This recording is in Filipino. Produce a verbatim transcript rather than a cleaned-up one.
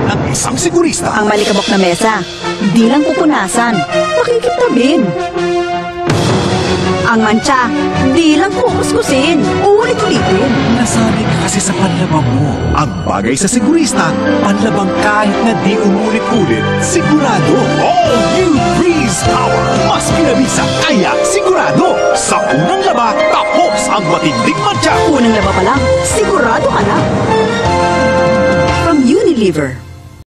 ng isang sigurista. Ang malikabok na mesa, di lang pupunasan, makikitabin. Ang mantsa, di lang kukuskusin, ulit-ulitin. Nasanay ka kasi sa panlabang mo. Ang bagay sa sigurista, panlabang kahit na di umulit-ulit, sigurado. All new Breeze Power. Mas pinabisa, kaya sigurado. Sa unang laba, tapos ang matinding mantsa. Unang laba pa lang, sigurado ka na. From Unilever.